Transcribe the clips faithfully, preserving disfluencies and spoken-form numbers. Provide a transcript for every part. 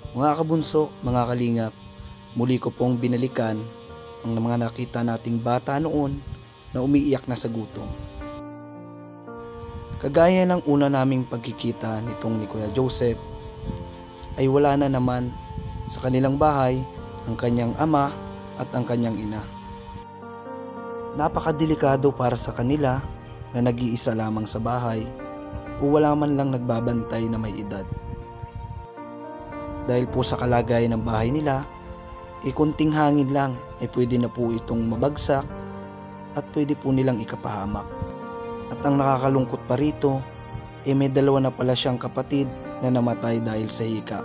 Mga kabunso, mga kalingap, muli ko pong binalikan ang mga nakita nating bata noon na umiiyak na sa gutom. Kagaya ng una naming pagkikita nitong ni Kuya Joseph, ay wala na naman sa kanilang bahay ang kanyang ama at ang kanyang ina. Napakadelikado para sa kanila na nag-iisa lamang sa bahay o wala man lang nagbabantay na may edad. Dahil po sa kalagayan ng bahay nila, e kunting hangin lang ay pwede na po itong mabagsak at pwede po nilang ikapahamak. At ang nakakalungkot pa rito, e may dalawa na pala siyang kapatid na namatay dahil sa hika.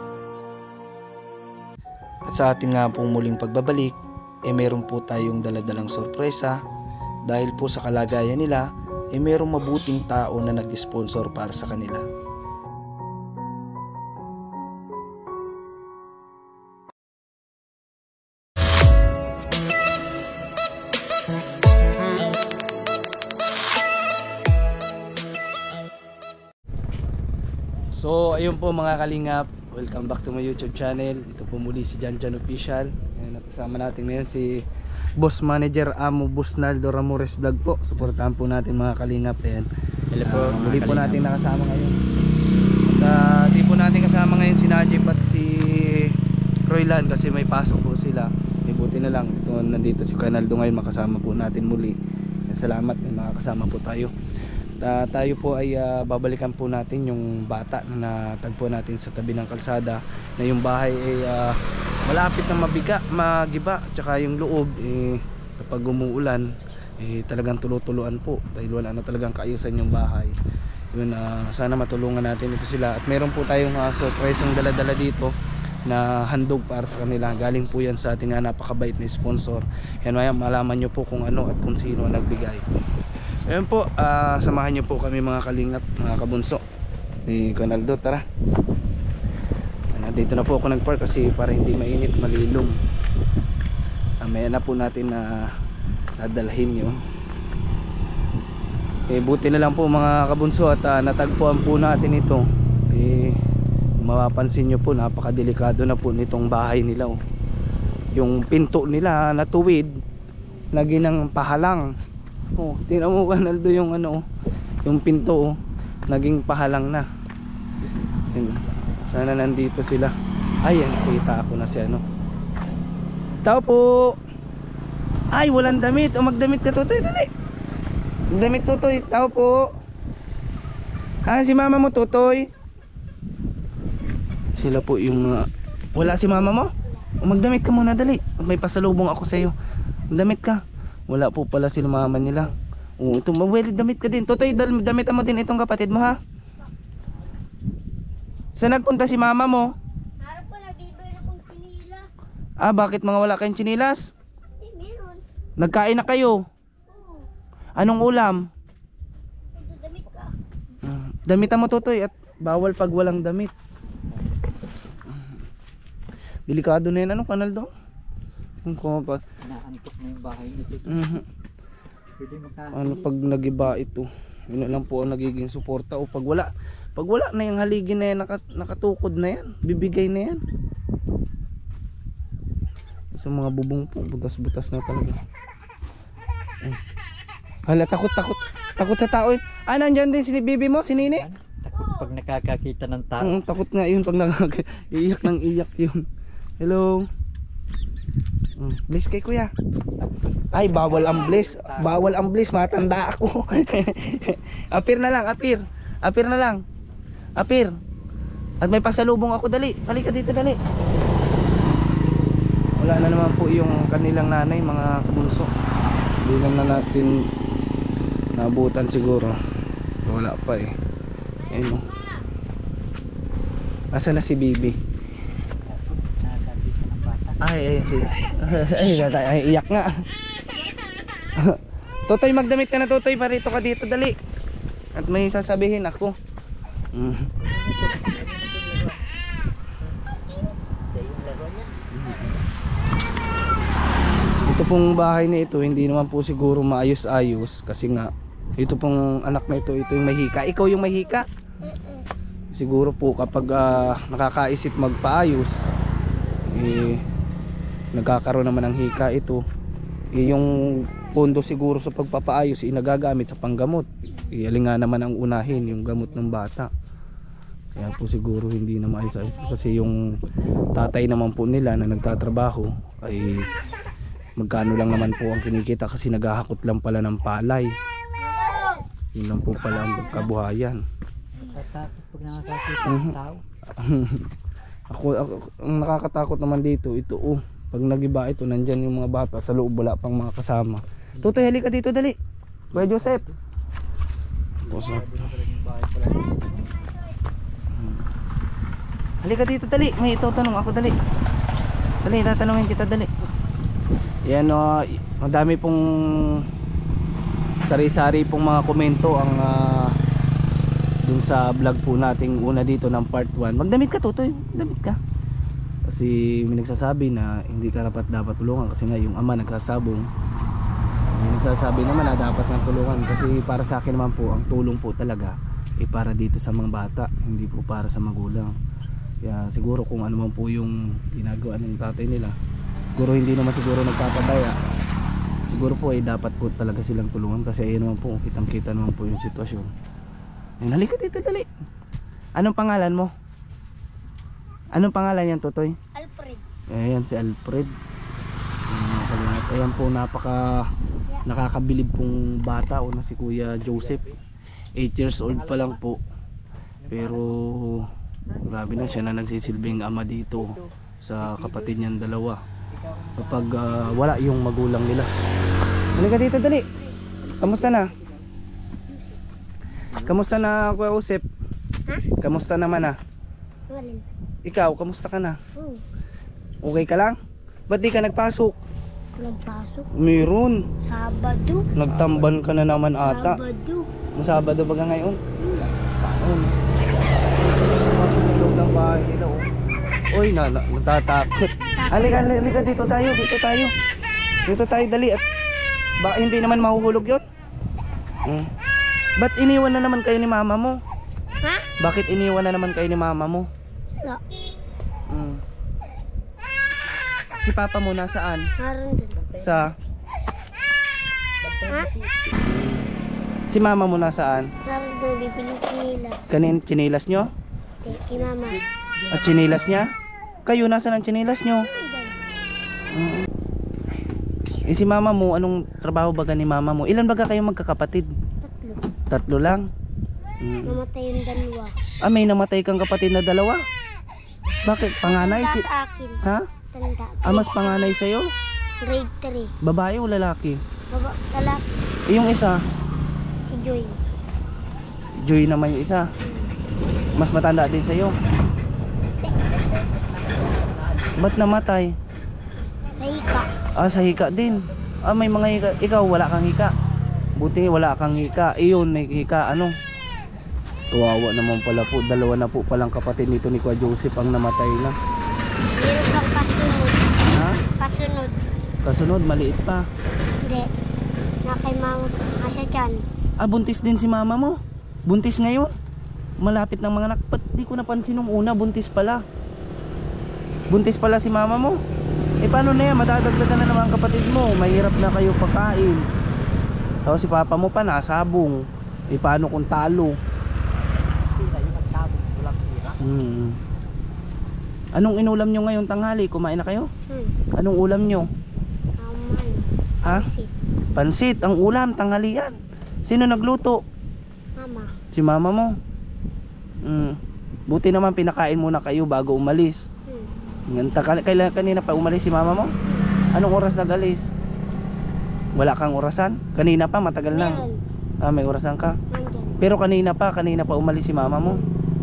At sa atin nga pong muling pagbabalik, e meron po tayong daladalang sorpresa dahil po sa kalagayan nila, e merong mabuting tao na nag-sponsor para sa kanila. So ayun po mga kalingap, welcome back to my YouTube channel. Ito po muli si Jan Jan Official. Ayan, kasama natin ngayon si Boss Manager Amo Busnaldo Ramores Vlog po. Suportahan po natin mga kalingap. Ayan. Hello po, uh, muli po kalingap natin nakasama ngayon. At uh, di po natin kasama ngayon si Najib at si Roylan kasi may pasok po sila. Ibuti na lang ito, nandito si Canaldo ngayon, makasama po natin muli. Salamat, may makakasama po tayo. Uh, tayo po ay uh, babalikan po natin yung bata na natagpo natin sa tabi ng kalsada, na yung bahay ay uh, malapit na mabiga, magiba, tsaka yung loob eh, kapag umuulan eh, talagang tulutuluan po dahil wala na talagang kaayusan yung bahay. Yun, uh, sana matulungan natin ito sila. At meron po tayong uh, surprise ang dala-dala dito na handog para sa kanila. Galing po yan sa ating uh, napakabait na sponsor. Yan, maya malaman nyo po kung ano at kung sino nagbigay. Ayan po, uh, samahan nyo po kami mga kalingap, mga kabunso ni Canaldo. Tara, dito na po ako nagpark kasi para hindi mainit, malilom. uh, Maya na po natin na nadalhin nyo. Eh, buti na lang po mga kabunso at uh, natagpuan po natin ito. Eh, mapapansin nyo po, napakadelikado na po nitong bahay nila, oh. Yung pinto nila natuwid, lagi ng pahalang. Oh, tingnan mo Canaldo yung ano, yung pinto, oh, naging pahalang na. Yun. Sana nandito sila. Ay, nakita ako na si ano. Tao po. Ay, walang damit. O magdamit ka, Tutoy, dali. Magdamit, Tutoy. Tao po. Ah, si mama mo, Tutoy. Sila po yung uh, wala si mama mo. O magdamit ka muna, dali. May pasalubong ako sa iyo. Magdamit ka. Wala po pala sila mama nila. Oh, ito, well, damit ka din. Tutoy, damit mo din itong kapatid mo, ha? Saan nagpunta si mama mo? Harap ko, nagbibigay na kong chinilas. Ah, bakit mga wala kayong chinilas? Eh, meron. Nagkain na kayo? Oo. Anong ulam? Ito, damit ka. Uh, damitan mo, Tutoy, at bawal pag walang damit. Delikado na yan. Ano, Canaldo? Kung pa naantok na yung bahay ito. uh-huh. Pwede makain. Ano pag nagiba ito, yun na lang po ang nagiging suporta. O pag wala, pag wala na yung haligin na yan, nakat, nakatukod na yan, bibigay na yan. Sa mga bubong po, butas-butas na talaga. Eh. Hala, takot, takot. Takot sa tao. Ah, nandyan din si bibi mo, si Nini? Takot pag nakakakita ng tao. Mm, takot nga yun pag nakaka-iyak ng iyak yun. Hello. Mm, bless kay kuya. Ay, bawal ang bless. Bawal ang bless, matanda ako. Apir na lang, apir. Apir na lang. Apir. At may pasalubong ako, dali. Halika dito, dali. Wala na naman po yung kanilang nanay, mga kabunso. Hindi lang na natin nabutan siguro. Wala pa eh. Ayun, oh. Asa na si Bibi? Ay, ay, ay, ay, ay, iyak nga. Tutoy, magdamit ka na, Tutoy, parito ka dito, dali. At may sasabihin ako. Mm. Ito pong bahay na ito, hindi naman po siguro maayos-ayos kasi nga ito pong anak na ito, ito yung may hika. Ikaw yung may hika? Siguro po kapag uh, nakakaisip magpaayos, eh nagkakaroon naman ng hika ito, eh, yung pondo siguro sa pagpapaayos ay nagagamit sa panggamot. Eh, alin nga naman ang unahin, yung gamot ng bata. Kaya po siguro hindi na maayos-ayos kasi yung tatay naman po nila na nagtatrabaho ay magkano lang naman po ang kinikita kasi naghahakot lang pala ng palay. Yun lang po pala ang pagkabuhayan. Nakatakot pag nakakakita Mhm. ng tao. ako, ako ang nakakatakot naman dito ito oh, pag nagiba ito nandyan yung mga bata sa loob, wala pang mga kasama. Tutoy, halika dito dali. Kuya Joseph. Pusa. Halika dito dali, may ito tanong ako dali. Dali, tatanungin kita dali. Yan o, ang dami pong sari-sari pong mga komento ang uh, dun sa vlog po nating una dito ng part one. Magdamit ka Tutoy, damit ka. Kasi may nagsasabi na hindi karapat dapat tulungan kasi nga yung ama nagkasabong. May nagsasabi naman na dapat nang tulungan kasi para sa akin naman po ang tulong po talaga ay para dito sa mga bata, hindi po para sa magulang. Kaya siguro kung ano man po yung ginagawa ng tatay nila, siguro hindi naman siguro nagpapadaya, siguro po ay dapat po talaga silang tulungan kasi ayun naman po, kitang kita naman po yung sitwasyon. Ayun, halika dito dali. Anong pangalan mo? Anong pangalan yan Tutoy? Alfred. Ayan si Alfred. Ayan, ayan po, napaka nakakabilib pong bata o na si Kuya Joseph. eight years old pa lang po, pero grabe na, siya na nagsisilbing ama dito sa kapatid niyang dalawa kapag uh, wala yung magulang nila. Halika dito dali. Kamusta na? Kamusta na Kuya Joseph? Ha? Kamusta naman na? Walin. Ikaw, kamusta ka na? Oh, Okay ka lang? Ba't di ka nagpasok? walang pasok. Meron. Sabado. Nagtamban ka na naman ata. Sabado. Masabado ba ka ngayon? Ayun. Matulog ng bahay nila oh. Uy, na, na, natatakot. Halika, halika dito tayo, dito tayo. Dito tayo dali at baka hindi naman mahuhulog yun. Hmm. Ba't iniwan na naman kayo ni mama mo? Ha? Bakit iniwan na naman kayo ni mama mo? Wala. Hmm. Si papa mo nasaan? Naroon din. Sa Ha? si mama mo nasaan? Naroon din. Bibiling chinilas. Kanin chinilas nyo? Eh, kay mama. At chinilas niya? Kayo nasaan ang chinilas nyo? Mm. Eh si mama mo, anong trabaho baga ni mama mo? Ilan baga kayo magkakapatid? Tatlo. Tatlo lang. Mm. Namatay yung dalawa. Ah, may namatay kang kapatid na dalawa? Bakit? Panganay? Tanda Si... sa akin. Ha? Tanda. Ah, mas panganay sa'yo? Grade three. Babae o lalaki? Baba, lalaki. Eh yung isa? Si Joy. Joy naman yung isa. Mas matanda din sa'yo. Ba't namatay? Lahika. Ah, sa hika din. Ah, may mga hika. Ikaw, wala kang hika. Buti, wala kang hika. Iyon, may hika. Ano? Tuwawa naman pala po. Dalawa na po palang kapatid nito ni Kuya Joseph ang namatay na. Meron pang kasunod. Ha? Kasunod. Kasunod, maliit pa. Hindi. Na kay mama. Nasa tiyan. Ah, buntis din si mama mo. Buntis ngayon. Malapit ng mga anak. Ba't di ko napansin nung una, buntis pala. Buntis pala si mama mo. Eh paano na yan, madadagdagan na naman ang kapatid mo. Mahirap na kayo pagkain. Tapos si papa mo pa nasabong. Eh paano kung talo? Sila yung nagsabong, walang tira. Hmm. Anong inulam nyo ngayon tanghali? Kumain na kayo? Hmm. Anong ulam nyo? Aman. Ha? Si Pansit, ang ulam, tanghalian. Sino nagluto? mama. Si mama mo. Hmm. Buti naman pinakain muna kayo bago umalis. Hmm. Nganta, kailan kanina pa umalis si mama mo? Anong oras nag-alis? Wala kang orasan? Kanina pa, matagal na. Meron. Ah, may orasan ka. Nandyan. Pero kanina pa, kanina pa umalis si mama mo.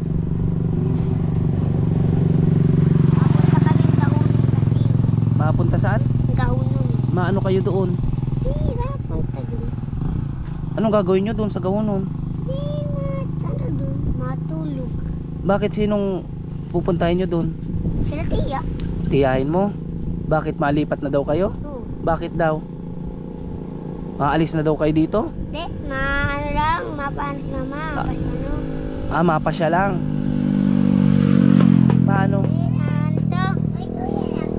Papunta kami Gahunon kasi. Mapunta saan? Gahunon. Maano kayo doon? Hindi, punta dun. Anong gagawin nyo doon sa Gahunon? Hindi, mat, ano dun? Matulog. Bakit sinong pupuntahin nyo doon? Sila tiya. Tiyahin mo? Bakit malipat na daw kayo? Oo. Bakit daw? Maalis na daw kayo dito? Hindi, ma, ano lang, mapaano si mama. Ah. Kasi ano. Ah, mapa siya lang. Paano? Eh, ano to? Ay, kuya.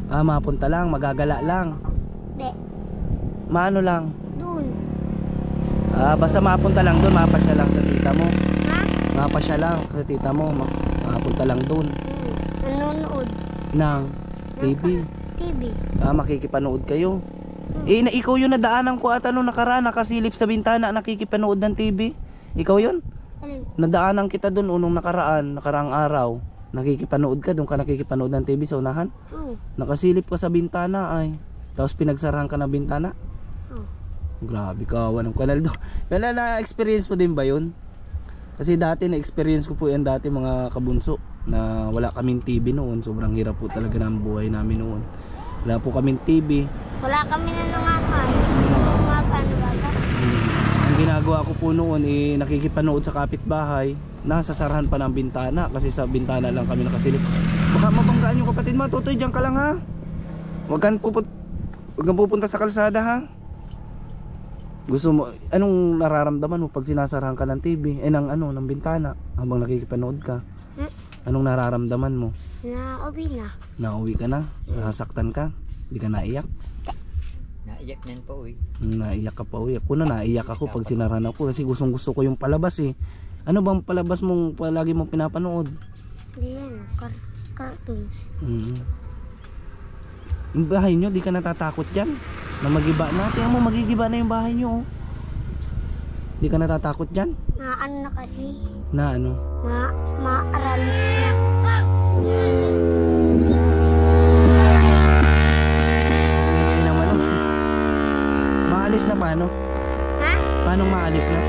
Ah, mapunta lang, magagala lang. De, Maano lang. dun. Ah, basta mapunta lang doon, mapasya lang sa tita mo. Ha? Mapasya lang sa tita mo, ma- mapunta lang doon. Hmm. Nanonood. Nang T V. T V. Ah, makikipanood kayo. Eh, na, ikaw yung nadaanan ko at ano nakaraan, nakasilip sa bintana, nakikipanood ng T V. Ikaw yun? Alin? Nadaanan kita doon unong nakaraan, nakaraang araw. Nakikipanood ka, doon ka nakikipanood ng T V sa unahan. Oo. Nakasilip ka sa bintana ay. Tapos pinagsarahan ka ng bintana. Oo. Grabe ka, walang kanal do. Wala na experience mo din ba yun? Kasi dati na experience ko po yan dati mga kabunso na wala kaming T V noon. Sobrang hirap po talaga ng buhay namin noon. Wala po kaming T V. Wala kami na nangakan. Nangangakan, baga. Hmm. Ang ginagawa ko po noon eh nakikipanood sa kapitbahay. Nasa sarahan pa ng bintana kasi sa bintana lang kami nakasilip. Baka mabanggaan yung kapatid mo. Tutoy, dyan ka lang ha. Huwag kang puput Huwag kang pupunta sa kalsada ha. Gusto mo, anong nararamdaman mo pag sinasarahan ka ng T V? Eh ng ano, ng bintana habang nakikipanood ka? Hmm? Anong nararamdaman mo? Nauwi na. Nauwi ka na? Nasaktan ka? Hindi ka naiyak? Naiyak niyan po eh. Naiyak ka pa uwi. Ako na naiyak ako pag sinarahan ako kasi gustong gusto ko yung palabas eh. Ano bang palabas mong palagi mong pinapanood? Hindi yan. Car cartoons. Mm. Yung bahay nyo, di ka natatakot dyan? Na magiba na? Tingnan mo, magigiba na yung bahay nyo oh. Di ka natatakot dyan? Na ano na kasi. Na ano? Ma maaralis na. Hindi naman oh. Maalis na paano? Ha? Paano maalis na? Sa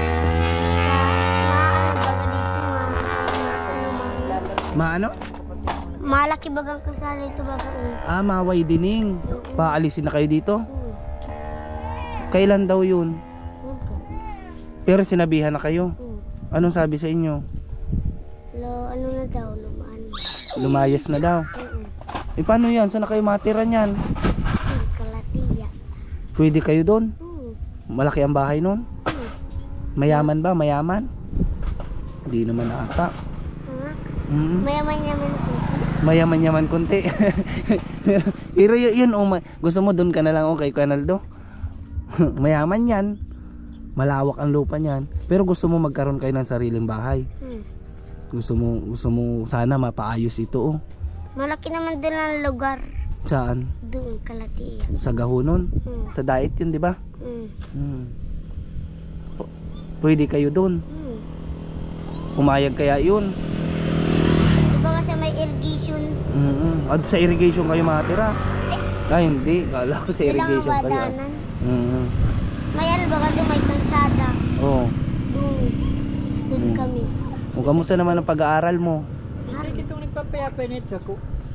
maano baga dito ma ma- ano, ma- Maano? malaki bagang kalsada dito baga. Ah, maway dining. Paalisin na kayo dito? Hmm. Kailan daw yun? Huwag ka. Pero sinabihan na kayo. Hmm. Anong sabi sa inyo? Lo, ano na daw, lumaan. Lumayas na daw. Oo. Eh paano yan? Saan na kayo matira niyan? Hmm, Kalatiya. Pwede kayo doon? Hmm. Malaki ang bahay noon? Hmm. Mayaman ba? Mayaman? Hindi naman ata. Ha? Mm. Mayaman yaman ko. Mayaman-yaman konti. Pero y- yun, oh, ma- gusto mo doon ka na lang oh, kay Canaldo. Mayaman yan. Malawak ang lupa niyan. Pero gusto mo magkaroon kayo ng sariling bahay. Hmm. Gusto mo, gusto mo sana mapaayos ito oh. Malaki naman doon ang lugar. Saan? Doon, Kalatiya. Sa Gahunon? Hmm. Sa Daet yun, di ba? Hmm. Hmm. P- Pwede kayo doon. Hmm. Pumayag kaya yun. Diba kasi may irrigation? Mm-hmm. At sa irrigation kayo matira? Ay hindi, kala ko sa Doon lang ang irrigation kayo. badanan. Mm-hmm. May ano ba kasi may kalsada. Oo. Doon. Doon Hmm. kami. O kamusta naman ang pag-aaral mo? Kasi itong nagpapayapa nito ako.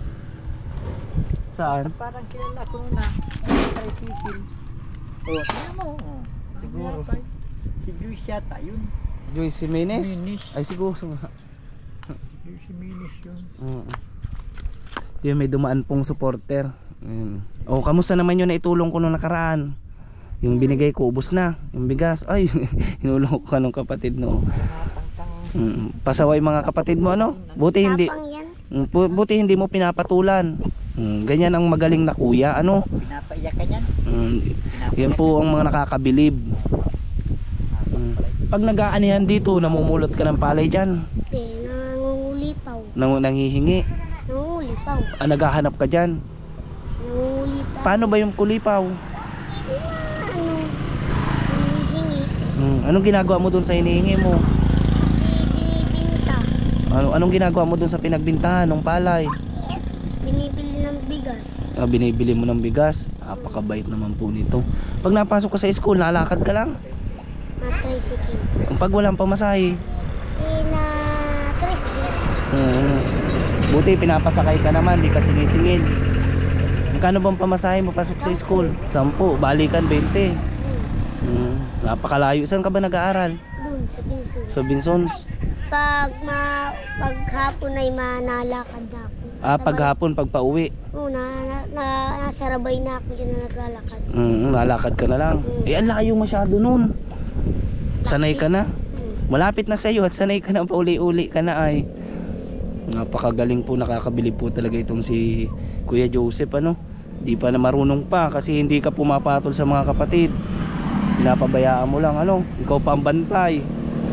Saan? Parang kilala ko na. Tricycle. Oh, ano mo? Oh. Siguro. Si Joyce yata yun. Joyce Jimenez? Minis. Ay siguro nga. Joyce Minis yun. Oo. Yun, may dumaan pong supporter. Ayun. O kamusta naman yun na itulong ko nung nakaraan? Yung binigay ko, ubos na. Yung bigas, ay, hinulong ko nung kapatid no. Tangtang. Mm, pasaway mga kapatid mo ano? Buti hindi Tapang yan. mm, bu- buti hindi mo pinapatulan. Mm, ganyan ang magaling na kuya ano? Pinapaiyak ka niyan. Mm, yan po ang mga nakakabilib. Mm. Pag nag-aanihan dito, namumulot ka ng palay diyan. Hindi, nangungulipaw. Nang nanghihingi. Nangungulipaw. Ah, naghahanap ka diyan. Nangungulipaw. Paano ba yung kulipaw? Ano? Nangihingi. Mm, anong ginagawa mo doon sa hinihingi mo? Di binibinta. Ano anong ginagawa mo doon sa pinagbintahan ng palay? Binibili ng bigas. Ah, binibili mo ng bigas. Napakabait naman po nito. Pag napasok ka sa school, nalakad ka lang. Na tricycle. Pag walang pamasahe, Eh, na tricycle. mm, buti pinapasakay ka naman, di ka sinisingil. Magkano bang pamasahe mo pasok sa school? Sampu, balikan bente. Hmm. Mm, napakalayo. Saan ka ba nag-aaral? Doon, sa Binsun. Sa Binsons. Pag ma pag hapon ay manalakad na ako. Ah, Sabay- pag hapon, pag pauwi. Oo, na, na, na, nasa rabay na ako dyan na naglalakad. Mm, nalakad ka na lang. Eh, ang layo masyado nun. Sanay ka na. Hmm. Malapit na sa iyo at sanay ka na, pauli-uli ka na ay. Napakagaling po, nakakabilib po talaga itong si Kuya Joseph ano, di pa na marunong pa kasi hindi ka pumapatol sa mga kapatid. Pinapabayaan mo lang ano, ikaw pa ang bantay.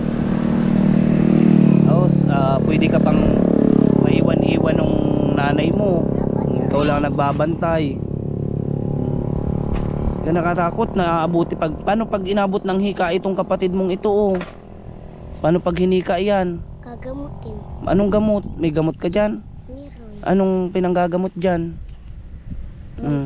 Tapos uh, pwede ka pang maiwan-iwan ng nanay mo, ikaw lang nagbabantay. Kaya nakatakot na aabuti pag, paano pag inabot ng hika itong kapatid mong ito oh? Paano pag hinika yan? Gagamutin. Anong gamot? May gamot ka dyan? Meron. Anong pinanggagamot dyan? Mm.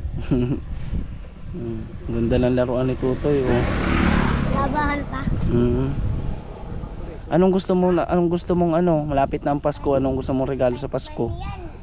Mm. Ganda ng laruan ni Tutoy oh. Labahan pa. Mm. Anong gusto mo na anong gusto mong ano, malapit na ang Pasko, anong gusto mong regalo sa Pasko?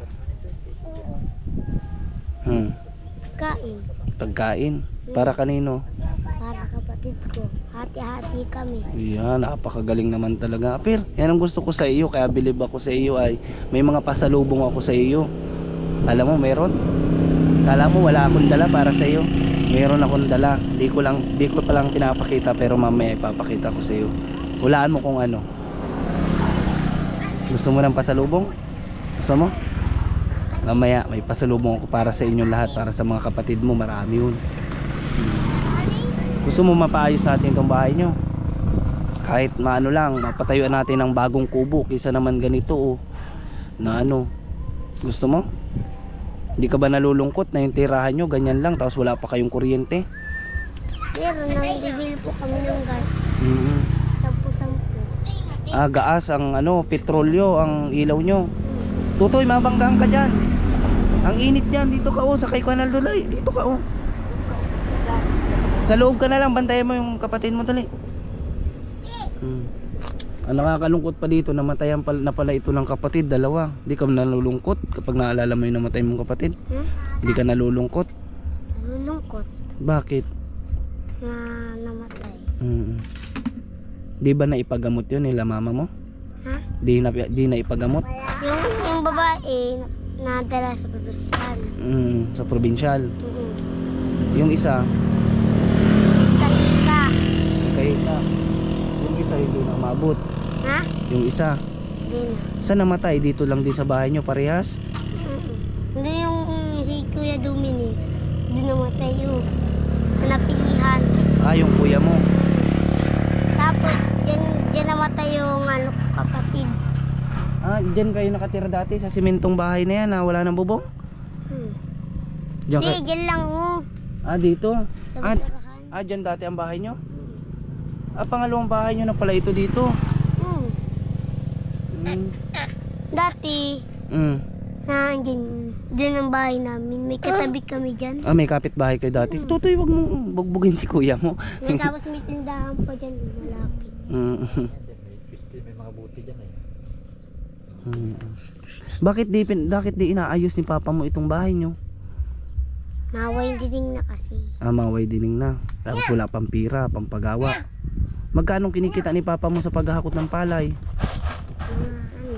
Hmm. Kain. Pagkain para kanino? Para kapatid ko. Hati-hati kami. Yan, napakagaling naman talaga. Apir, yan ang gusto ko sa iyo, kaya believe ako sa iyo ay may mga pasalubong ako sa iyo. Alam mo, meron. Kala mo wala akong dala para sa iyo. Meron akong dala. Di ko lang, di ko pa lang pinapakita pero mamaya ipapakita ko sa iyo. Hulaan mo kung ano. Gusto mo ng pasalubong? Gusto mo? Mamaya may pasalubong ako para sa inyo lahat, para sa mga kapatid mo, marami yun. Gusto mo mapaayos natin itong bahay nyo? Kahit maano lang, mapatayuan natin ng bagong kubo kaysa naman ganito oh. Na ano, gusto mo? Hindi ka ba nalulungkot na yung tirahan nyo ganyan lang tapos wala pa kayong kuryente? Meron, nang bibili po kami ng gas. Mm-hmm. Sampu-sampu. Ah, gaas ang ano, petrolyo ang ilaw nyo. Tutoy, mabanggaan ka dyan. Ang init dyan, dito ka oh, sa kay Kanal Dulay. Dito ka oh. Sa loob ka na lang, bantayan mo yung kapatid mo dali. Hmm. Ang nakakalungkot pa dito, namatayan pala, na pala ito ng kapatid, dalawa. Hindi ka nalulungkot kapag naalala mo yung namatay mong kapatid? Hmm? Hindi ka nalulungkot? Nalulungkot Bakit? na namatay. Hmm. Di ba naipagamot yun nila mama mo? Ha? Di na, di na ipagamot? Yung, yung babae, nadala sa probinsal. Hmm, sa probinsyal. Mm-hmm. Yung isa, Kalika. kahit na. Yung isa hindi na umabot. Ha? Yung isa, Hindi na. saan namatay? Dito lang din sa bahay nyo parehas? Mm-mm. Hindi yung mm, si Kuya Dominic. Hindi namatay yun. Sa napilihan. Ah, yung kuya mo. Tapos, dyan, dyan namatay yung ano, kapatid. Ah, dyan kayo nakatira dati sa simentong bahay na yan na wala nang bubong? Hmm. Dyan Hindi, kayo... dyan lang oh. Ah, dito? Sa Ah, basurahan. ah, dyan dati ang bahay nyo? Ah, pangalawang bahay nyo na pala ito dito. Hmm. Mm. Dati, Mm. na dyan, dyan ang bahay namin. May katabi kami dyan. Ah, may kapitbahay kayo dati. Mm. Tutoy, wag mong bugbugin si kuya mo. May tapos may tindahan pa dyan, malapit. Mm. May mga buti dyan eh. Mm. Bakit di pin bakit di inaayos ni papa mo itong bahay nyo? Naway dining na kasi. Ah, maway dining na. Tapos wala pang pira, pang pagawa. Magkano kinikita ni papa mo sa paghahakot ng palay? Mga ano.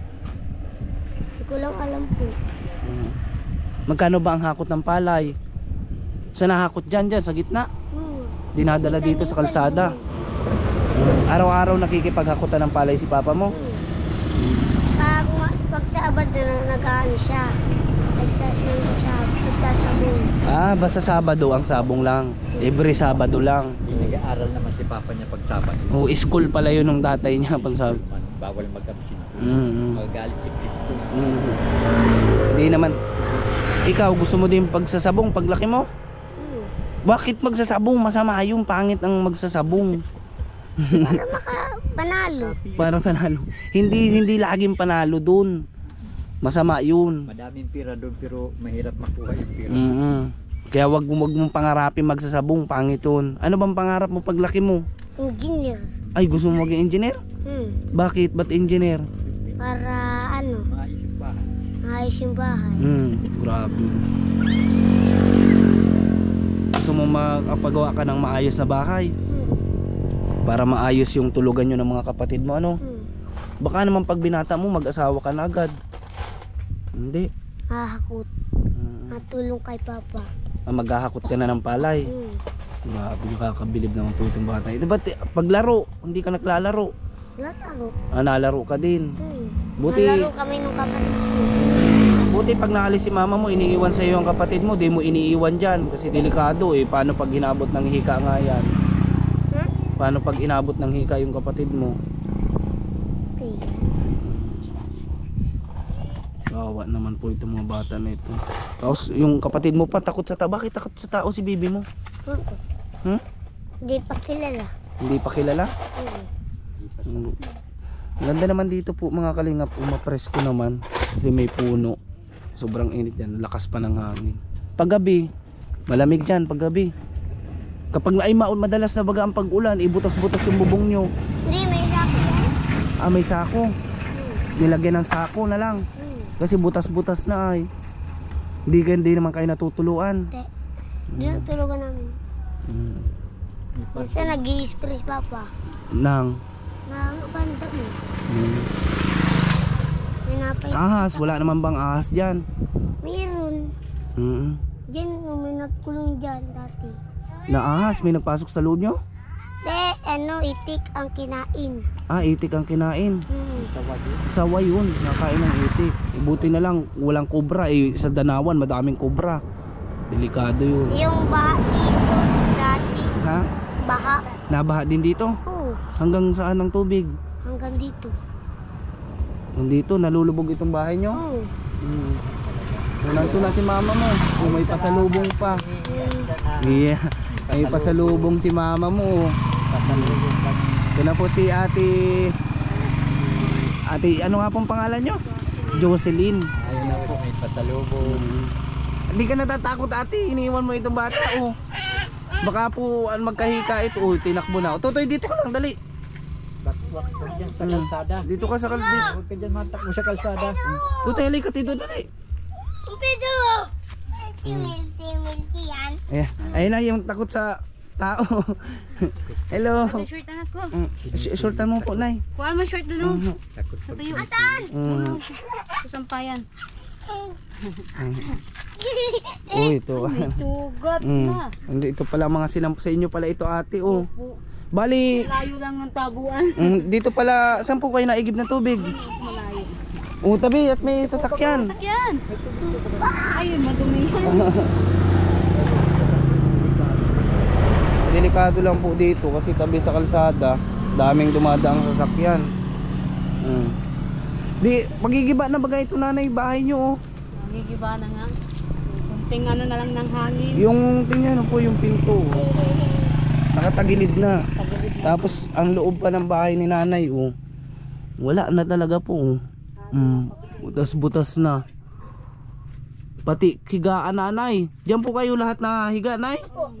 Hindi ko lang alam po. Mm. Magkano ba ang hakot ng palay? Sa nahakot dyan, dyan sa gitna? Hmm. Dinadala dito sa kalsada. Araw-araw nakikipaghakutan ng palay si papa mo? Hmm. Pag, ma- pag sa abad na nag-ano siya. Nagsa, nagsasab, nagsasabong. Ah, basta Sabado ang sabong lang. Every Sabado lang. Nag-aaral naman si Papa niya pag Sabado. O, school pala yun ng tatay niya pag sabi. Man, bawal mag-absent. Mm. Magagalit si Cristo. Mm. Hindi naman. Ikaw, gusto mo din pagsasabong paglaki mo? Hmm. Bakit magsasabong? Masama yung pangit ang magsasabong. Para maka panalo. Parang panalo. Hindi hindi laging panalo dun. Masama yun. Madaming pira doon pero mahirap makuha yung pira. Mm. Kaya wag mo wag mong pangarapin magsasabong, pangit yun. Ano bang pangarap mo paglaki mo? Engineer. Ay, gusto mo maging engineer? Hmm. Bakit? Ba't engineer? Para ano, Maayos pa. maayos yung bahay. Hmm, grabe. Gusto mo makapagawa ka ng maayos na bahay Hmm. para maayos yung tulugan nyo ng mga kapatid mo, ano? Hmm. Baka naman pag binata mo mag-asawa ka na agad. Hindi. Hahakot. Hmm. Matulong kay Papa. Ah, maghahakot ka na ng palay. Hmm. Grabe, nakakabilib naman po itong bata. Ito ba't paglaro, hindi ka naglalaro? Lalaro. Ah, nalaro ka din. Hmm. Buti, Nalaro kami nung kapatid ko. Buti pag naalis si mama mo, iniiwan sa iyo ang kapatid mo, di mo iniiwan dyan. Kasi delikado eh. Paano pag inabot ng hika nga yan? Ha? Paano pag inabot ng hika yung kapatid mo? Okay. Kawawa naman po itong mga bata na ito. Tapos yung kapatid mo pa takot sa tao. Bakit takot sa tao si bibi mo? Hmm? Hmm? Hindi pa kilala. Hindi pa kilala? Hmm. Hmm. Ganda naman dito po mga kalingap. Umapresko naman kasi may puno. Sobrang init yan. Lakas pa ng hangin. Paggabi, malamig dyan paggabi. Kapag ay maun madalas na baga ang pag-ulan, ibutas-butas yung bubong nyo. Hindi, may sako yan. Ah, may sako. Nilagyan ng sako na lang. Hmm. Kasi butas-butas na ay. Hindi, hindi naman kayo natutuluan. Hindi. Doon tulugan namin. Hmm. Minsan nag-i-express papa. Nang Mga banda mo. hmm. May napay. Ahas, wala naman bang ahas dyan? Meron. Hmm. Diyan, may nagkulong dyan dati. Na ahas, may nagpasok sa loob nyo? De, ano, itik ang kinain. Ah, itik ang kinain. Hmm. Sawa yun, nakain ng itik. Buti na lang, walang kobra eh. Sa Danawan, madaming kobra. Delikado yun. Yung baha dito, dati. Ha? Baha. Nabaha din dito? Oo, Hanggang saan ang tubig? hanggang dito. Nandito, nalulubog itong bahay nyo? Oo. Hmm. Nandito na si mama mo. Oh, may pasalubong pa. Hmm. Yeah. May pasalubong si mama mo. Ito na po si ate. Ate, ano nga pong pangalan nyo? Jocelyn. Ayun na po, may pasalubong. Hmm. Hindi ka natatakot ate, iniwan mo itong bata oh. Baka po an magkahika ito. Oh, tinakbo na. Oh, Totoy, dito ka lang, dali. Bakwak ko dyan sa Hmm. kalsada. Dito ka sa kalsada. Huwag ka dyan matakbo sa kalsada. Totoy, halika dito, dali. Umpido! Milky, milky, milky yan. Eh, ayun na yung takot sa tao. Hello. Short anak ko. Mm, sh- Shortan mo po, Nay. Kuha mo short doon. Mhm. Takot Sa pag tuyo. Mm. Sa sampayan. Oh, ito. Tugat Mm. na. Hindi, ito pala mga sinampo sa inyo pala ito ate oh. Po. Bali, Malayo lang ng tabuan. mm, dito pala, saan po kayo naigib ng tubig? Malayo. Oh, tabi at may sasakyan. Sakyan. Ayun, madumi yan. Delikado lang po dito kasi tabi sa kalsada, daming dumadaang sasakyan. Mm. Di, magigiba na bagay ito nanay bahay nyo oh. Nagigiba na nga. Kunting ano na lang ng hangin. Yung tingnan po yung pinto. Oh. Nakatagilid na. Tagilid na. Tapos ang loob pa ng bahay ni nanay oh. Wala na talaga po. Oh. Mm, butas-butas na. Pati higaan nanay. Diyan po kayo lahat na higa, nay?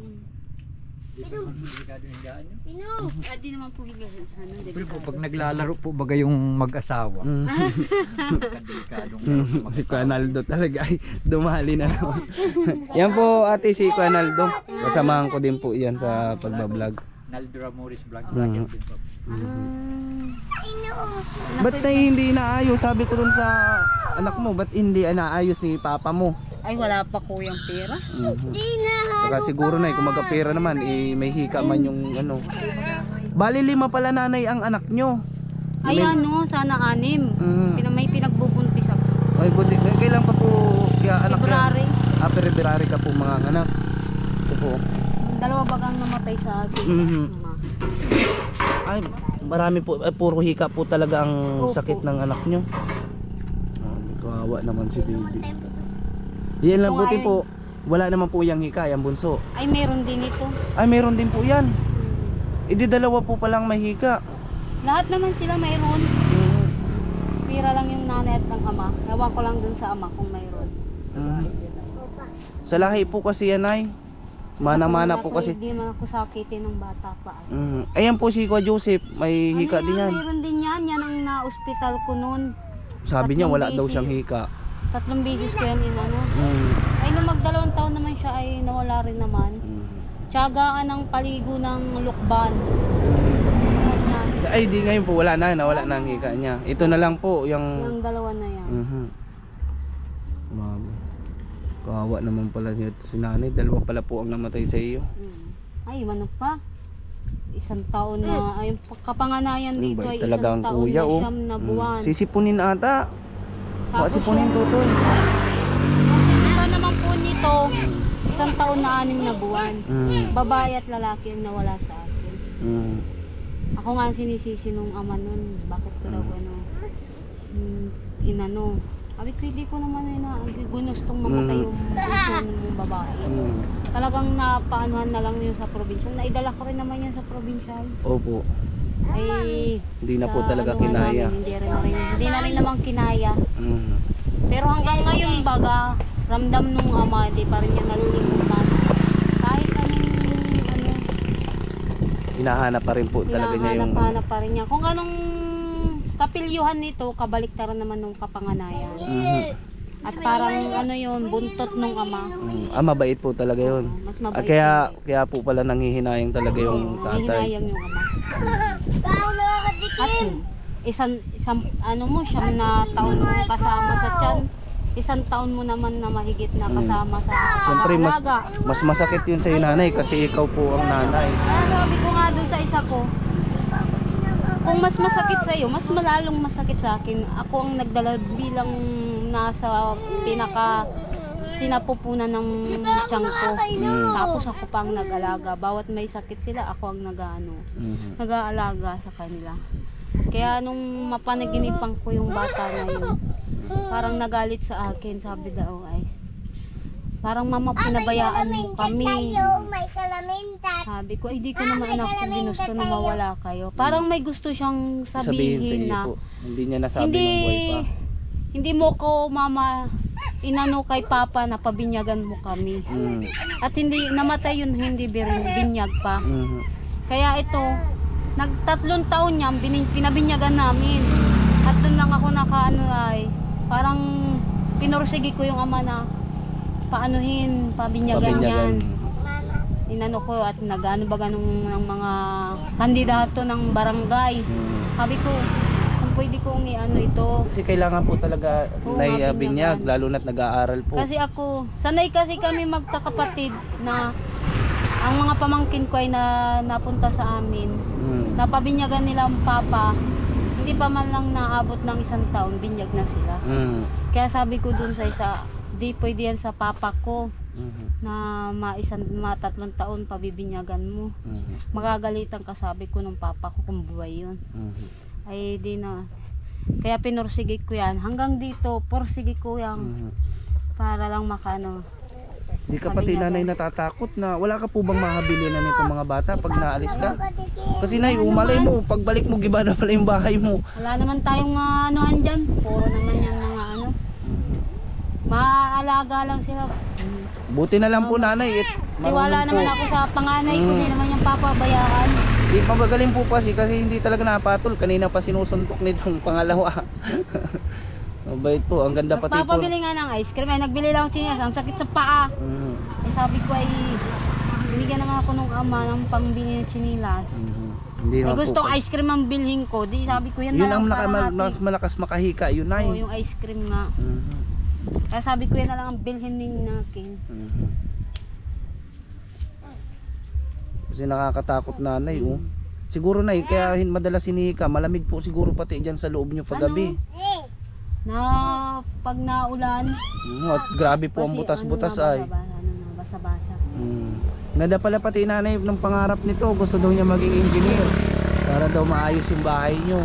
Pino! Ah, di naman po higa. Ano, Pero po, pag naglalaro po baga yung mag-asawa. Mm. Delikadong Mm, si Kuanaldo talaga ay dumali na naman. Yan po ate si Kuanaldo. Kasamahan ko din po yan sa pagbablog. Naldra Morris Vlog. Mhm. Vlogger din po. Ba't na hindi inaayos? Sabi ko dun sa anak mo, ba't hindi inaayos si papa mo? Ay, wala pa kuyang pera. Mhm. Di na Saka siguro na kung magkapera naman eh, may hika man yung ano. Bali lima pala nanay ang anak nyo. Ay, ano, sana anim. Mhm. Pina, may pinagbubuntis ako. Ay buti, kailan pa po kaya anak yan? February. Ah, February ka po mga anak. Ito po. Dalawa bagang namatay sa akin. Mhm. Ay, marami po, ay, puro hika po talaga ang Opo. sakit ng anak nyo. Oh, kawawa naman si baby. Yan lang Ito buti nga po. Wala naman po yung hika, yung bunso. Ay, meron din ito. Ay, meron din po yan. Idi dalawa po palang may hika. Lahat naman sila mayroon. Mhm. Pira lang yung nanay at ng ama. Ewan ko lang dun sa ama kung mayroon. Mhm. Sa lahi po kasi yan ay. Mana-mana po kasi. Hindi man ako sakitin ng bata pa. Mhm. Ayan po si Kuya Joseph, may hika Ano din yan. Mayroon din yan. Yan ang na-hospital ko noon. Sabi niya Tatlong wala daw busy. siyang hika. Tatlong beses ko yan inano. Mhm. Ay, nung magdalawang taon naman siya ay nawala rin naman. Mhm. Tiyagaan ng paligo ng lukban. Ay, di ngayon po wala na, nawala na ang hika niya. Ito na lang po yung Yung dalawa na yan. Mhm. Mami. Kawawa naman pala niya si nanay, dalawa pala po ang namatay sa iyo. Mm. Ay, ano pa? Isang taon na, ay, yung kapanganayan Ang dito bait ay talaga isang ang taon kuya na oh. siyam na Mm. buwan. Sisipunin ata. Baka Tapos sipunin yung- tutoy. Isang taon na anim na buwan. Mm. Babae at lalaki ang nawala sa akin. Mm. Ako nga ang sinisisi nung ama nun. Bakit ko daw ano, mm, inano. Sabi ko, hindi ko naman na ginustong mamatay Mm. yung bunso ng babae. Mm. Talagang napaanuhan na lang yun sa probinsya. Naidala ko rin naman yun sa probinsya. Opo. Ay, Hindi na sa po talaga ano kinaya. namin, hindi, rin, na rin, hindi na rin naman kinaya. Mm. Pero hanggang ngayon baga, ramdam nung ama, hindi pa rin niya nalilimutan. Kahit anong, ano, Hinahanap pa rin po talaga niya yung... hinahanap-hanap pa rin niya. Kung anong kapilyuhan nito, kabaliktaran naman nung kapanganayan. Mhm. At parang ano yun, buntot nung ama. Mm. Ah, mabait po talaga yun. Oo, mas Ah, mabait. kaya, yun. kaya po pala nanghihinayang talaga yung Oo, tatay. hihinayang yung ama. At isang, isang ano mo, siyam na taon mo kasama sa tiyan. Isang taon mo naman na mahigit na kasama sa Siyempre, mas, pag-aalaga. mas masakit yun sa'yo nanay kasi ikaw po ang nanay. Kaya sabi ko nga doon sa isa ko, kung mas masakit sa iyo, mas malalong masakit sa akin. Ako ang nagdala bilang nasa pinaka sinapupunan ng tiyan ko. Mm. Tapos ako pa ang nag-alaga. Bawat may sakit sila, ako ang nag-ano, Mhm. nag-aalaga sa kanila. Kaya nung mapanaginipan ko yung bata na yun, parang nagalit sa akin, sabi daw ay, parang mama pinabayaan mo kami. May kalamintan. Sabi ko, ay di ko naman anak ko ginusto na mawala kayo. Parang may gusto siyang Sabihin sa sabihin iyo na, po. Hindi niya nasabi hindi, ng buhay pa. hindi mo ko mama inano kay papa na pabinyagan mo kami. Mm. At hindi, namatay yun, hindi birin, binyag pa. Mhm. Kaya ito, nagtatlong taon niya, bining, pinabinyagan namin. At doon lang ako nakaano ay, parang pinursigi ko yung ama na paanuhin, pabinyagan, Pabinyagan. yan. Inano ko at nag-ano ba ganong ng mga kandidato ng barangay. Mm. Sabi ko, kung pwede kong i-ano ito. Kasi kailangan po talaga Oo, na mabinyagan. binyag, lalo na't nag-aaral po. Kasi ako, sanay kasi kami magkakapatid na ang mga pamangkin ko ay na, napunta sa amin. Mm. Napabinyagan nila ang papa, hindi pa man lang naabot ng isang taon, binyag na sila. Mm. Kaya sabi ko dun sa isa, di pwede yan sa papa ko Mhm. na ma-isang, ma-tatlong taon pabibinyagan mo. Mhm. Magagalitan ka, sabi ko ng papa ko kung buhay yun. Mhm. Ay di na. Kaya pinursigi ko yan. Hanggang dito, pursigi ko yan Mhm. para lang makano. Di ka pati nanay natatakot na wala ka po bang mahabili na nitong mga bata pag naalis ka? Kasi nay, umalay mo, pagbalik mo giba na pala yung bahay mo. Wala naman tayong mga anuhan dyan. Puro naman yan mga ano. Maalaga lang sila. Buti na lang po nanay. It, Tiwala naman ako sa panganay ko. Mm. Hindi naman yung papabayaan. Di pabagaling po kasi kasi hindi talaga napatol. Kanina pa sinusuntok nitong pangalawa. Mabait po, ang ganda pati po. Nagpapabili nga ng ice cream. Ay, nagbili lang ako chinyas. Ang sakit sa paa. Mhm. Eh, sabi ko ay binigyan naman ako ng ama ng pangbili ng chinilas. Mhm. Hindi Ay, naman gusto po. ice cream ang bilhin ko. Di sabi ko yan Yun na ang lang naka, para ma- mas natin. malakas makahika, yun nay. Oo, yung ice cream nga. Mhm. Kaya sabi ko yan na lang ang bilhin ninyo nakin. Mhm. Kasi nakakatakot nanay, oh. Siguro nay, kaya hin- madalas hinihika, malamig po siguro pati dyan sa loob nyo paggabi. Na pag naulan, Mhm. At grabe po ang kasi butas-butas ano na, ay. basa-basa, ano na, basa-basa. Mm. Nada pala pati nanay ng pangarap nito, gusto daw niya maging engineer para daw maayos yung bahay nyo.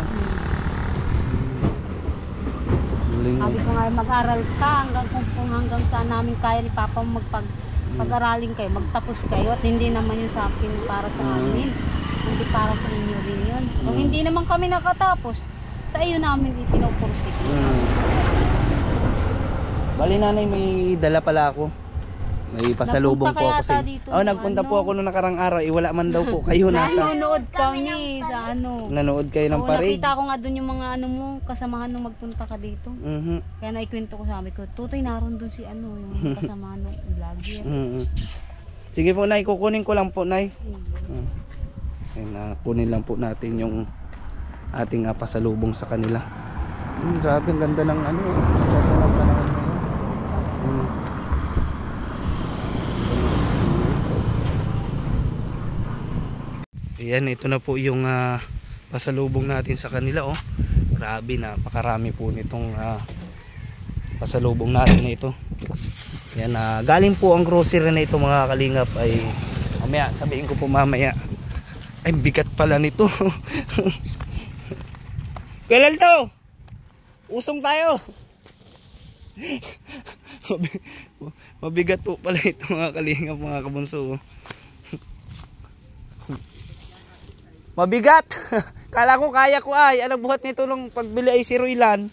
Galing. Sabi ko nga mag-aral ka hanggang kung, kung hanggang saan namin kaya ni Papa magpag pag-aralin kayo, magtapos kayo at hindi naman yun sa akin para sa Mm. amin. Hindi para sa inyo rin yun. Kung Mm. hindi naman kami nakatapos, sa iyo namin ipinopursik. Mm. Bali nanay, may dala pala ako. May pasalubong Nagpunta po kaya ako ata sa dito Oh, ng nagpunta ano? po ako noong nakarang araw. Eh, wala man daw po kayo nasa. Nanonood kami sa ano. Nanood kayo ng Oo, parade. nakita ko nga dun yung mga ano mo, kasamahan nung magpunta ka dito. Mhm. Kaya naikwento ko sa amin ko, Tutoy, naroon dun si ano, yung kasamahan ng vlogger. Mhm. Sige po nay, kukunin ko lang po nay. Mm. Ayun, na kunin lang po natin yung ating uh, pasalubong sa kanila. Mm, grabe, ang ganda ng ano. Ang ganda ng panahon ngayon. Mm. Ayan, ito na po yung ah, pasalubong natin sa kanila, oh. Grabe, napakarami po nitong ah, pasalubong natin na ito. Yan, uh, galing po ang grocery na ito mga kalingap ay mamaya sabihin ko po mamaya. Ay bigat pala nito. Kailan to? Usong tayo. Mabigat po pala ito mga kalingap mga kabunso. Mabigat. Kala ko kaya ko ay. Ano buhat nito nung pagbili ay si Roylan.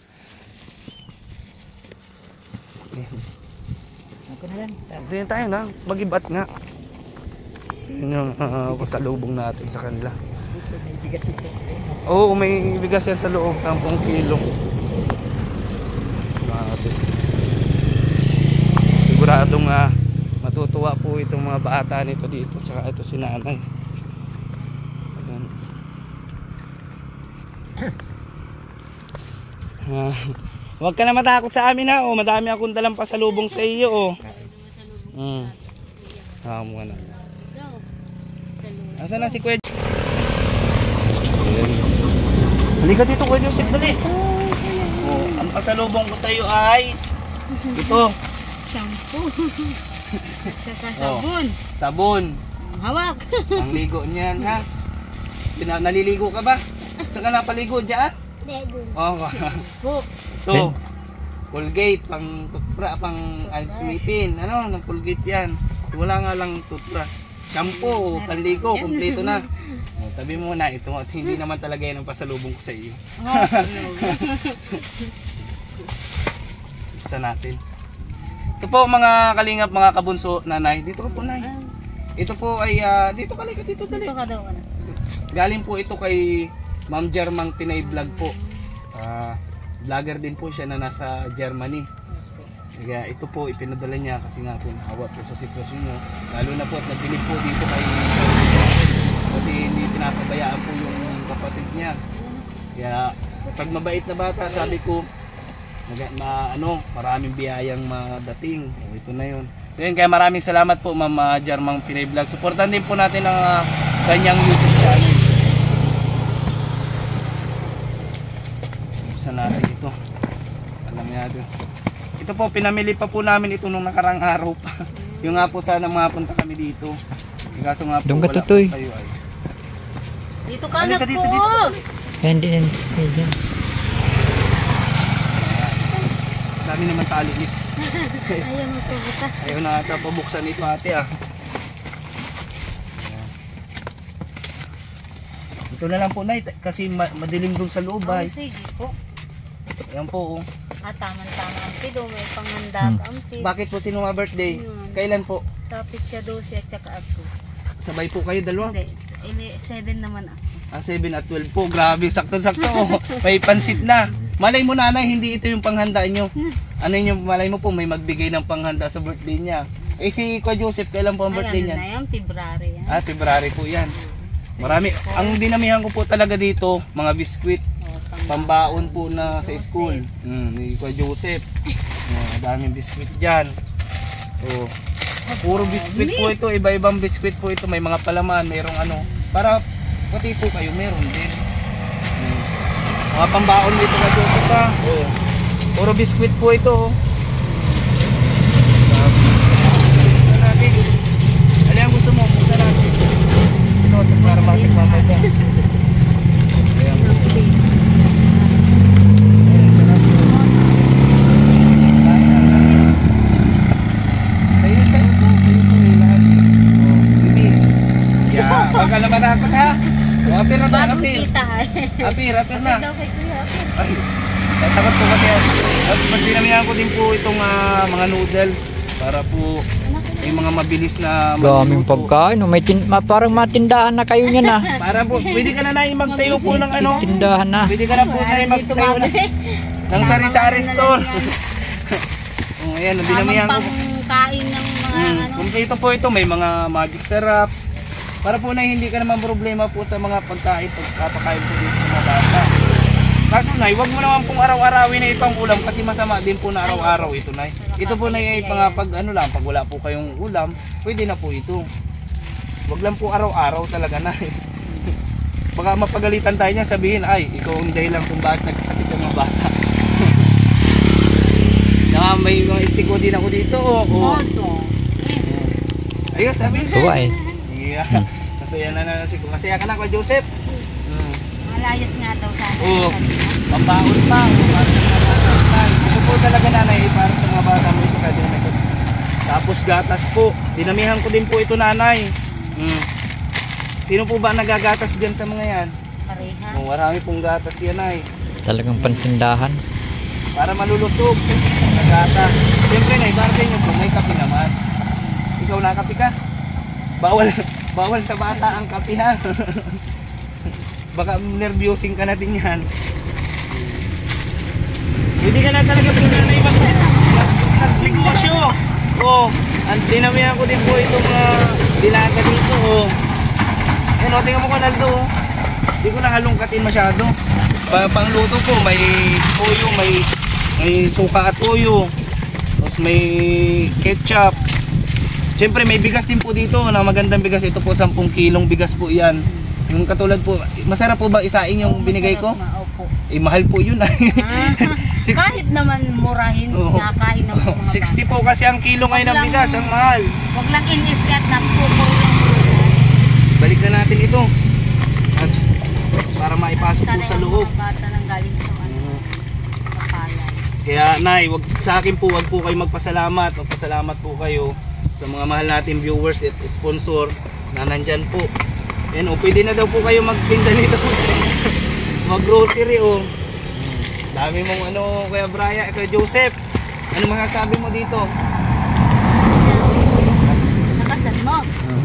Tingnan tayo na. Magibat nga. Yun yung uh, pasalubong natin sa kanila. Oo, may bigas yan sa loob. sampung kilo. Grabe. Siguradong uh, matutuwa po itong mga bata nito dito. Tsaka ito si nanay. Ayan. Uh, Huwag ka na matakot sa amin ha. Oh, madami akong dalang pasalubong sa iyo. Oh. Hmm. Hamo na. Asa na si Kuya? Ayan. Halika dito Kuya Joseph, dali. Oh, ang pasalubong ko sa iyo ay ito. Shampoo. Saka sabon. Oh, sabon. Ang hawak. Ang ligo niyan ha. Pina naliligo ka ba? Saan ka napaligo diyan? Dego. Oh. Poop. To. Colgate pang toothbrush pang sweepin. Ano, ng Colgate 'yan. Wala nga lang toothbrush. Shampoo, panligo, kumpleto na. Oh, sabi mo na ito, at hindi naman talaga 'yan ang pasalubong ko sa iyo. Sa natin. Ito po mga kalingap, mga kabunso, nanay. Dito ka po, nay. Ito po ay uh, dito ka lang, dito dali. Ito ka daw. Ano? Galing po ito kay Ma'am Germang Pinay Vlog po. Ah, uh, vlogger din po siya na nasa Germany. Kaya ito po ipinadala niya kasi nga po naawa po sa sitwasyon niyo. Lalo na po at nagbilib po dito kay kasi hindi pinapabayaan po yung kapatid niya. Kaya pag mabait na bata, sabi ko mag, ma, ano, maraming biyayang madating. O, ito na yun. So, yun, kaya maraming salamat po Ma'am uh, Germang Pinay Vlog. Suportan din po natin ang uh, kanyang YouTube channel. Natin ito. Alam natin. Ito po pinamili pa po namin ito nung nakarang araw pa. Yung nga po sana mapunta kami dito. Kaso nga po wala po kayo ay. Dito ka Halika anak dito, ko. dito. Hindi, hindi. Dami naman tali nito. Ayaw mo bukas. Ayaw na ata pabuksan ito ate ah. Ito na lang po nay kasi ma madilim doon sa loob ay. Oh, sige po. Ayan po oh. Ah, tama-tama ang pido. May panghanda Hmm. ang pido. Bakit po sino mga birthday? Yun. Kailan po? Sa pitsa dose at saka ako. Sabay po kayo dalawa? Hindi. Ini seven naman ako. Ah, seven at twelve po. Grabe, sakto-sakto. Oh. May pansit na. Malay mo nanay, hindi ito yung panghanda nyo. Ano yung malay mo po, may magbigay ng panghanda sa birthday niya. Eh si Kuya Joseph, kailan po ang birthday Ay, niya? ano na yan? February yan. Ah, February po yan. Marami. Ang dinamihan ko po talaga dito, mga biskwit. Oh, Pambaon po na sa school. Mm, ni Kuya Joseph. Oh, daming biskwit dyan. Oh. Puro biskwit po ito, iba-ibang biskwit po ito. May mga palaman, mayroong ano. Para pati po kayo, meron din. Hmm. Mga pambaon dito Kuya Joseph ha. Oh. Puro biskwit po ito. Oh. Ano natin? Ano yung gusto mo? Gusto natin. Ito, ito para matik-mamay ka. Ayan po. Huwag ka naman nakot ha. Apir na ba? Bagong Apir. kita eh. Apir, apir na. Daw kay Kuya Apir. Ay, takot po kasi. Tapos pagdinamihan ko din po itong uh, mga noodles para po may mga mabilis na Daming magluluto. pagkain. oh. May tin ma parang matindahan na kayo niyan ah. Para po, pwede ka na na magtayo po ng ano. Tindahan na. Pwede ka na po na magtayo na, ng sari-sari store. Oh, ayan, dinamihan ko. Tamang pangkain ng mga Hmm, ano. kumpleto po ito, may mga magic syrup. Para po na hindi ka naman problema po sa mga pagkain, pagkapakain po dito sa mga bata. Kaso nay, wag mo naman pong araw-arawin na ito ang ulam kasi masama din po na araw-araw ito nay. Ito po na yung pang pag ano lang, pag wala po kayong ulam, pwede na po ito. Wag lang po araw-araw talaga na. Baka mapagalitan tayo niya, sabihin ay ikaw ang dahilan kung bakit nagkasakit yung mga bata. Saka Natutuwa din ako dito. Oh, oh. Oto. Ayun, sabi. Tuwa eh. Yeah. Masaya na na si Masaya ka na Kuya Joseph. Hmm. Malayas nga daw sa akin. Oo. Pambaon pa. Oh, para sa mga bata. Ito po talaga nanay, eh, para sa mga bata mo ito kaya may. Tapos gatas po. Dinamihan ko din po ito nanay. Hmm. Sino po ba nagagatas diyan sa mga yan? Pareha. Oh, marami pong gatas yan ay. Talagang pantindahan. Para malulusog. Nagatas. Siyempre na, ibarde nyo po, may kape naman. Ikaw nakape ka? Bawal, bawal sa bata ang kape ha. Baka nervyosing ka na din yan. Hindi ka na talaga po nanay mag nagnegosyo. Oh, ang dinamihan ko din po itong mga dilaga dito. Oh. Yan o, tingnan mo ko Naldo. Hindi ko na halongkatin masyado. Pa pangluto po, may toyo, may may suka at toyo. Tapos may ketchup. Siyempre may bigas din po dito na magandang bigas. Ito po sampung kilong bigas po yan. Yung katulad po, masarap po ba isain yung binigay ko? Opo. Eh mahal po yun ay. Kahit naman murahin, Oo. nakain ng mga sixty po kasi ang kilo ngayon ng bigas, ang mahal. Huwag lang inipkat na pupul. Balik na natin ito. At para maipasok po Sana sa yung loob. mga bata nang galing sa ano, kapalan. Kaya nay, wag sa akin po, wag po kayo magpasalamat. Magpasalamat po kayo sa mga mahal nating viewers at sponsor na nandyan po. Yan o, pwede na daw po kayo magtinda nito. Mag-grocery o. Dami mong ano, Kuya Brian, Kuya Joseph. Ano masasabi mo dito? Nakasan mo?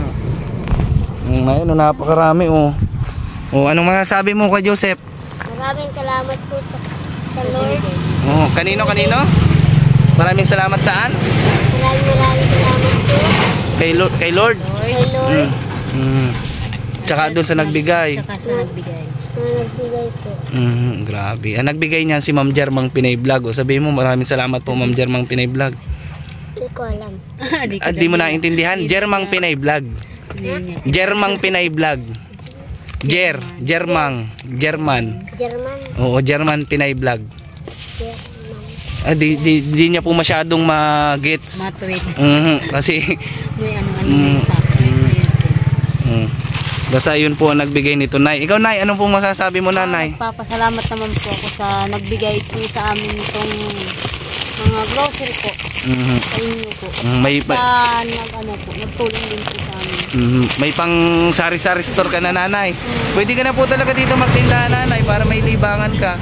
Mm, ayun, oh, napakarami oh. Oh, anong masasabi mo Kuya Joseph? Maraming salamat po sa, sa Lord. Oh, kanino kanino? Maraming salamat saan? Maraming maraming salamat po Kay Lord, kay Lord. kay Lord Mm. Mm. Tsaka doon sa nagbigay. Tsaka sa nagbigay. na nagbigay po. Mm, grabe. Ang nagbigay niyan si Ma'am Jermang Pinay Vlog. O sabihin mo maraming salamat po Ma'am Jermang Pinay Vlog. Hindi ko alam. Di ko At di mo naintindihan, Jermang Pinay Vlog. niya. Jermang Pinay Vlog. Jer, Jermang, German. German. Oo, German Pinay Vlog. German. Ah, di, di, di niya po masyadong ma-gets. Matuwid. Mhm, kasi May ano-ano Mm. yung tapos. mm, basta yun po ang nagbigay nito, Nay. Ikaw, Nay, anong pong masasabi mo, Nanay? Papasalamat naman po ako sa nagbigay po sa amin itong mga grocery po. Mhm. Sa inyo po. Mm, may Sa pa- nag, ano po, nagtulong din po sa amin. Mhm. May pang sari-sari store ka na, Nanay. Pwede ka na po talaga dito magtinda, Nanay, para may libangan ka.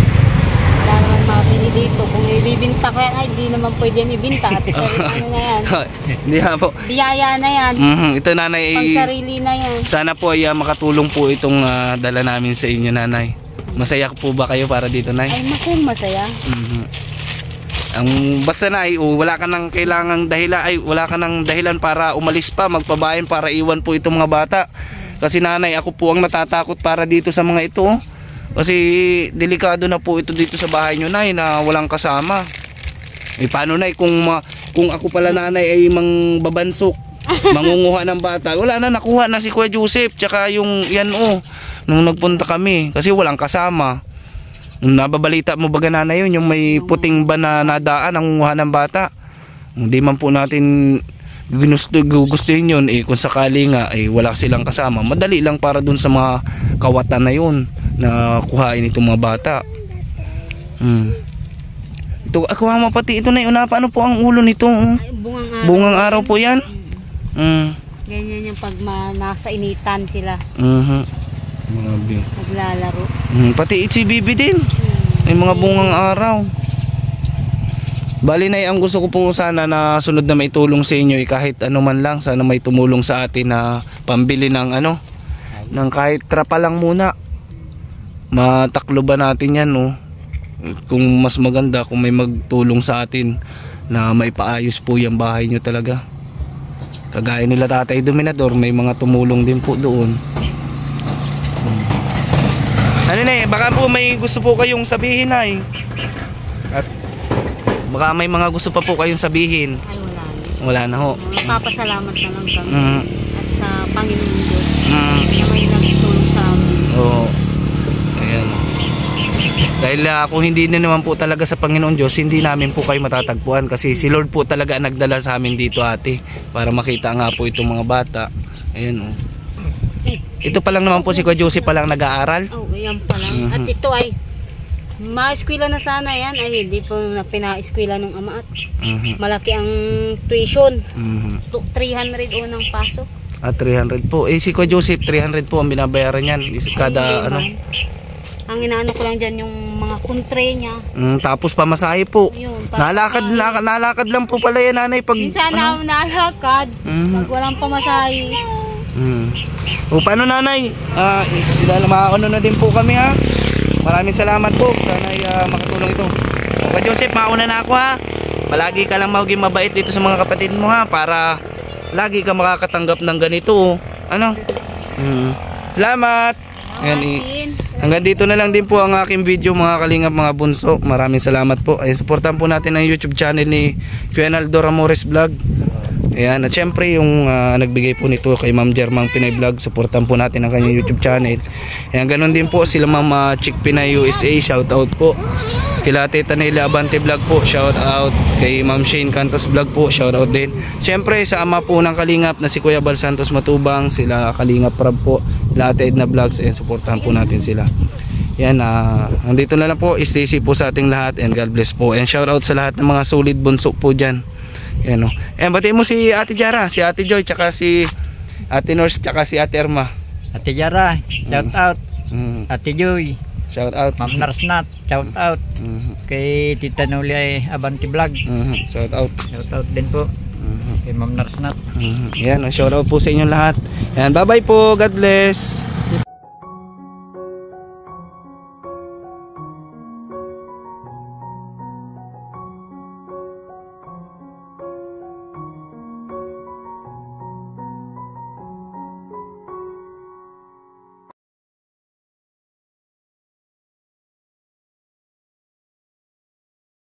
Wala naman mabili dito. Kung ibibinta ko yan, ay di naman pwede yan ibinta. At sarili, ano na yan. Hindi ha po. Biyaya na yan. Mhm. Ito, Nanay, Pang ay sarili na yan. sana po ay ah, makatulong po itong ah, dala namin sa inyo, Nanay. Masaya po ba kayo para dito, Nay? Ay, masayang masaya. Mhm. Ang basta na ay oh, wala ka nang kailangang dahilan ay wala ka nang dahilan para umalis pa, magpabayan para iwan po itong mga bata. Kasi nanay, ako po ang natatakot para dito sa mga ito. Kasi delikado na po ito dito sa bahay nyo, Nay, na walang kasama. Eh paano, Nay, kung ma, kung ako pala, nanay, ay mang babansok, mangunguha ng bata. Wala na, nakuha na si Kuya Joseph, tsaka yung yan oh, nung nagpunta kami kasi walang kasama. Nababalita mo ba ganana yun, yung may puting ba na nadaan ang nguha ng bata? Hindi man po natin ginusto, gugustuhin yun eh, kung sakali nga eh, wala silang kasama. Madali lang para dun sa mga kawatan na yun na kuhain itong mga bata. Hmm. Ito, ako mo pati ito na yun. Paano po ang ulo nito? Oh? Ay, bungang araw. Bungang araw po yan. Hmm. Ganyan yung pag ma, nasa initan sila. Mhm. Grabe. Naglalaro. Hmm. Pati si Bibi din. May mga bungang araw. Bali na ang gusto ko po sana na sunod na may tulong sa inyo eh, kahit ano man lang, sana may tumulong sa atin na pambili ng ano, ng kahit trapa lang muna. Mataklo ba natin yan, no? Kung mas maganda kung may magtulong sa atin na may paayos po yung bahay nyo talaga. Kagaya nila Tatay Dominador, may mga tumulong din po doon. Ano na eh, baka po may gusto po kayong sabihin na eh. At baka may mga gusto pa po kayong sabihin. Ay, wala na. Wala na ho. Papasalamat na lang kami Mm. sa at sa Panginoon Diyos Mm. na may nagtulong sa amin. Oo. Ayan. Dahil uh, kung hindi na naman po talaga sa Panginoon Diyos, hindi namin po kayo matatagpuan kasi si Lord po talaga ang nagdala sa amin dito, ate, para makita nga po itong mga bata. Ayun, oh. Ito pa lang naman po si Kuya Joseph pa lang nag-aaral. Oh, yan pa lang. Mhm. At ito ay ma-eskwela na sana yan, ay hindi po na pina-eskwela ng ama at Mhm. malaki ang tuition. Mhm. To- three hundred o ng pasok. Ah, three hundred po. Eh si Kuya Joseph, three hundred po ang binabayaran niyan. Is- Kada Hindi ano. man. Ang inaano ko lang dyan yung mga kontre niya. Mm, tapos pamasahe po. Yun, pa- Nalakad, nalakad, nalakad lang po pala yan, nanay. Pag, Minsan ano? na nalakad, Mhm. pag walang pamasahe. Mm. O paano, nanay? Ah, uh, maano na din po kami, ha. Maraming salamat po. Sana ay ah, makatulong ito. O, Kuya Joseph, mauna na ako, ha. Palagi ka lang maging mabait dito sa mga kapatid mo, ha, para lagi ka makakatanggap ng ganito, oh. Ano? Mm. Salamat. Ayan, i- Akin. hanggang dito na lang din po ang aking video, mga kalingap, mga bunso. Maraming salamat po. Ay, supportan po natin ang YouTube channel ni Kuya Naldo Ramores Vlog. Ayan, at syempre yung ah, nagbigay po nito kay Ma'am Jermang Pinay Vlog, supportan po natin ang kanyang YouTube channel. Ayan, ganun din po sila Ma'am uh, Chick Pinay U S A, shout out po. Kila Tita Nelly Abante Vlog po, shout out. Kay Ma'am Shane Cantos Vlog po, shout out din. Syempre sa ama po ng kalingap na si Kuya Bal Santos Matubang, sila Kalingap Prab po, sila Ate Edna Vlogs, and supportahan po natin sila. Yan, ah, nandito na lang po. Stay safe po sa ating lahat, and God bless po. And shout out sa lahat ng mga solid bunso po dyan. Yan, oh. And batiin mo si Ate Jara, si Ate Joy, tsaka si Ate Nurse, tsaka si Ate Erma. Ate Jara, shout out. Mm, Ate Joy, shout out. Ma'am Narsnat, shout out. Mhm, Kay Tita Nuli Abanti Vlog, mhm, shout out. shout out din po. Mhm, Kay Ma'am Narsnat. mhm. Yan, oh, shout out po sa inyong lahat. Yan, bye bye po. God bless.